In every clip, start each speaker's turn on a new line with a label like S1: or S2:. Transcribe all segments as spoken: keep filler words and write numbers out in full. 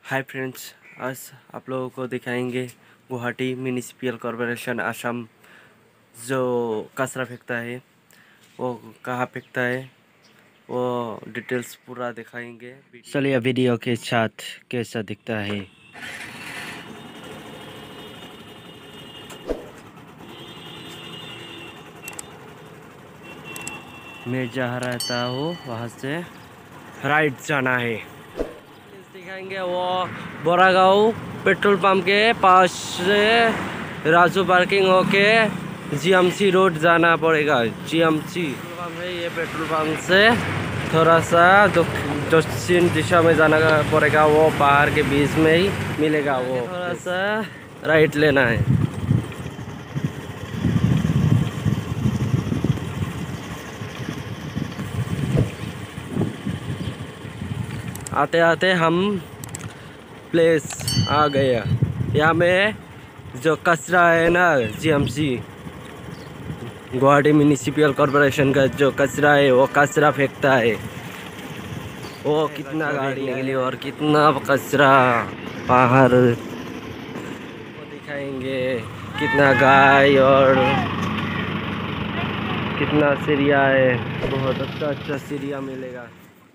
S1: Hi friends, आज आप लोगों को दिखाएंगे गुवाहाटी म्यूनिसिपल कॉरपोरेशन असम जो कचरा फेंकता है वो कहाँ फेंकता है वो डिटेल्स पूरा दिखाएंगे। चलिए वीडियो के साथ कैसा दिखता है। मैं जहाँ रहता हूँ वहाँ से राइट जाना है। दिखाएंगे वो बोरागांव पेट्रोल पंप के पास से राजू पार्किंग होके जीएमसी रोड जाना पड़ेगा। जीएमसी पेट्रोल पंप है, ये पेट्रोल पंप से थोड़ा सा दक्षिण दिशा में जाना पड़ेगा। वो पहाड़ के बीच में ही मिलेगा। वो थोड़ा सा राइट लेना है। आते आते हम प्लेस आ गया। यहाँ में जो कचरा है ना, जीएमसी गुवाहाटी म्यूनिसिपल कॉरपोरेशन का जो कचरा है वो कचरा फेंकता है। वो कितना गाड़ी के लिए और कितना कचरा बाहर वो दिखाएंगे। कितना गाय और कितना सीरिया है। बहुत अच्छा अच्छा सीरिया मिलेगा।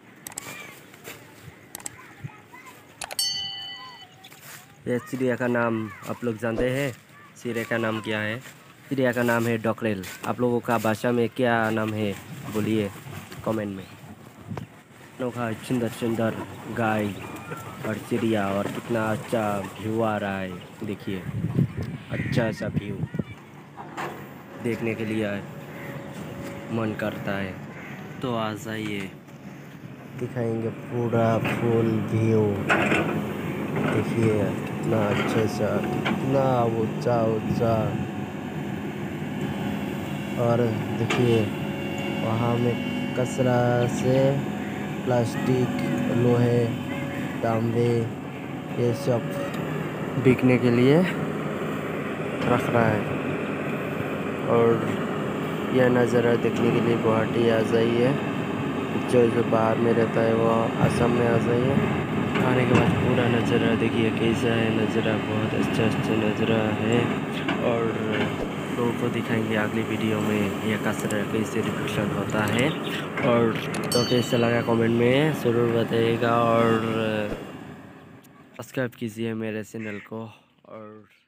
S1: ये चिड़िया का नाम आप लोग जानते हैं? चिड़िया का नाम क्या है? चिड़िया का नाम है डॉकरेल। आप लोगों का भाषा में क्या नाम है बोलिए कमेंट में। नोखा सुंदर सुंदर गाय और चिड़िया और कितना अच्छा व्यू आ रहा है। देखिए अच्छा सा व्यू देखने के लिए मन करता है। तो आ जाइए, दिखाएंगे पूरा फुल व्यू। देखिए कितना अच्छा सा, कितना ऊंचा ऊंचा। और देखिए वहाँ में कचरा से प्लास्टिक, लोहे, तांबे ये सब बिकने के लिए रख रहा है। और यह नज़ारा देखने के लिए गुवाहाटी आ जाइए। जो जो बाहर में रहता है वो असम में आ जाइए। आने के बाद पूरा नज़ारा देखिए कैसा है। नज़ारा बहुत अच्छा अच्छा नज़ारा है। और लोगों को दिखाएंगे अगली वीडियो में यह कचरा कैसे रिफ्लेक्शन होता है। और तो कैसा लगा कमेंट में ज़रूर बताइएगा। और सब्सक्राइब कीजिए मेरे चैनल को। और